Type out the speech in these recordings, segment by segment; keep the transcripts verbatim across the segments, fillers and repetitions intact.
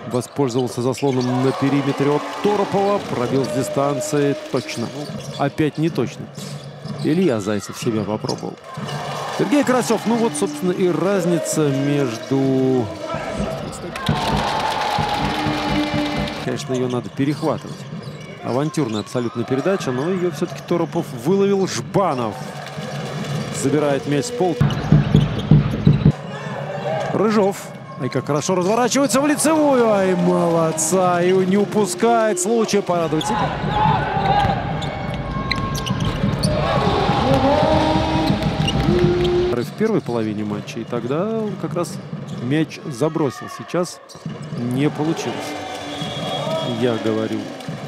Воспользовался заслоном на периметре от Торопова. Пробил с дистанции. Точно. Опять не точно. Илья Зайцев себя попробовал. Сергей Карасев. Ну вот, собственно, и разница между... Конечно, ее надо перехватывать. Авантюрная абсолютно передача, но ее все-таки Торопов выловил. Жбанов забирает мяч с пола. Рыжов. Ай, как хорошо разворачивается в лицевую. Ай, молодца. И не упускает случая порадовать себя. В первой половине матча. И тогда он как раз мяч забросил. Сейчас не получилось. Я говорю.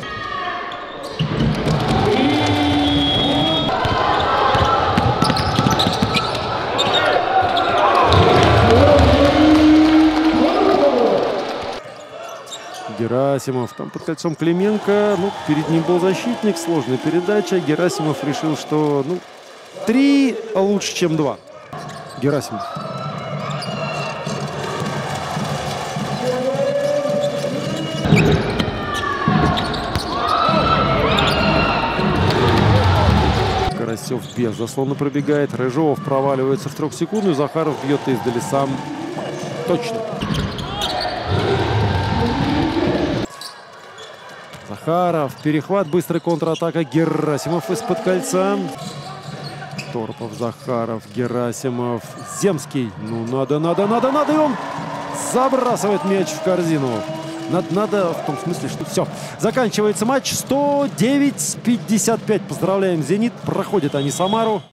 Герасимов там под кольцом Клименко. Ну, перед ним был защитник. Сложная передача. Герасимов решил, что ну, три лучше, чем два. Герасимов. Карасев без заслона пробегает. Рыжов проваливается в трехсекундную. Захаров бьет издали сам. Точно. Захаров. Перехват. Быстрая контратака. Герасимов из-под кольца. Торопов, Захаров, Герасимов, Земский. Ну, надо, надо, надо, надо. И он забрасывает мяч в корзину. Надо, надо в том смысле, что все. Заканчивается матч. сто девять пятьдесят пять. Поздравляем «Зенит». Проходят они Самару.